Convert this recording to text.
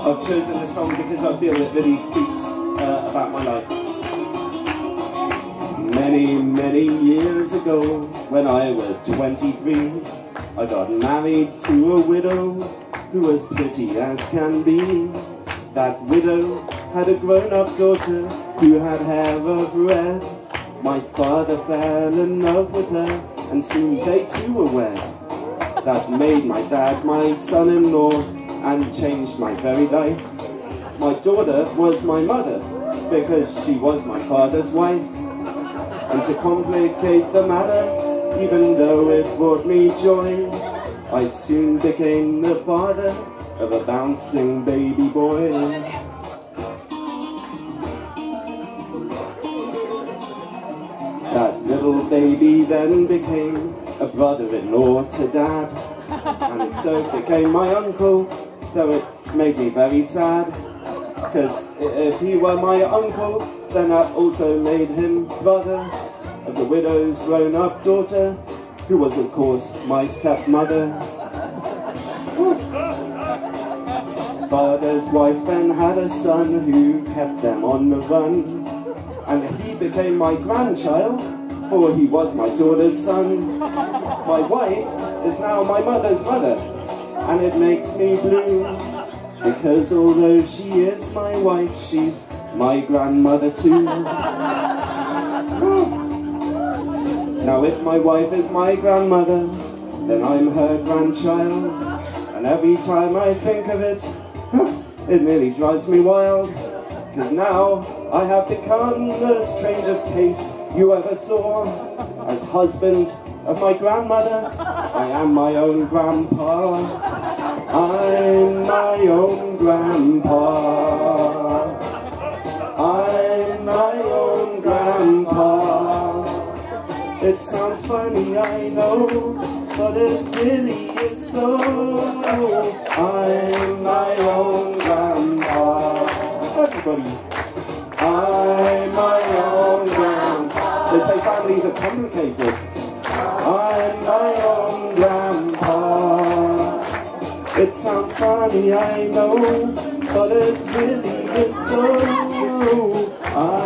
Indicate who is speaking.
Speaker 1: I've chosen this song because I feel it really speaks about my life. Many, many years ago, when I was 23, I got married to a widow who was pretty as can be. That widow had a grown-up daughter who had hair of red. My father fell in love with her, and soon they too were wed. That made my dad my son-in-law, and changed my very life. My daughter was my mother, because she was my father's wife. And to complicate the matter, even though it brought me joy, I soon became the father of a bouncing baby boy. That little baby then became a brother-in-law to Dad, and so became my uncle, though it made me very sad, because if he were my uncle, then that also made him brother of the widow's grown-up daughter, who was of course my stepmother. Father's wife then had a son who kept them on the run, and he became my grandchild, for he was my daughter's son. My wife is now my mother's mother, and it makes me blue, because although she is my wife, she's my grandmother too. Now if my wife is my grandmother, then I'm her grandchild, and every time I think of it, it nearly drives me wild, because now I have become the strangest case you ever saw. As husband of my grandmother, I am my own grandpa. I'm my own grandpa. I'm my own grandpa. It sounds funny, I know, but it really is so. I'm my own grandpa. Everybody. I'm my own grandpa. They say families are complicated. I'm my own grandpa. It sounds funny, I know, but it really is so.